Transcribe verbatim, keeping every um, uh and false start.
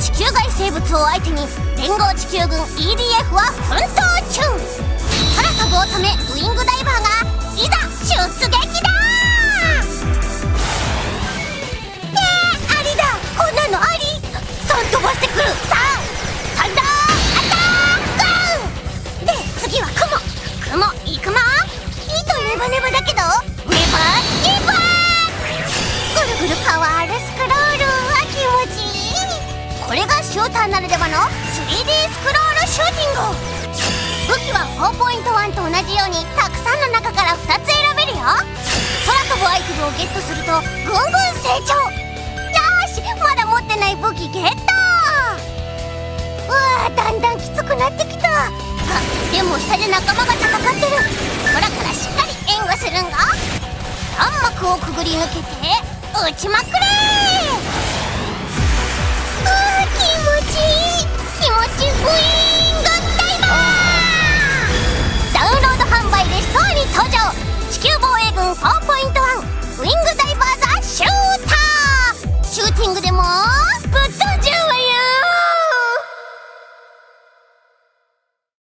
地球外生物を相手に連合地球軍 イーディーエフ は奮闘中。空飛ぶ乙女ウイングダイバーがいざ出撃だ。えー、ありだ。こんなのあり。さん飛ばしてくる。さあサンダーアタック。で次は雲。雲いくま。糸ネバネバだけどネバネバ。ぐるぐるパワールスクロールは気持ちいい。これがシューターならではの スリーディー スクロールシューティング。武器は フォーポイントワン と同じようにたくさんの中からふたつ選べるよ。空飛ぶアイテムをゲットするとぐんぐん成長。よしまだ持ってない武器ゲット。うわーだんだんきつくなってきた。あでも下で仲間が戦ってる。空からしっかり援護するんが。弾幕をくぐり抜けて撃ちまくれー。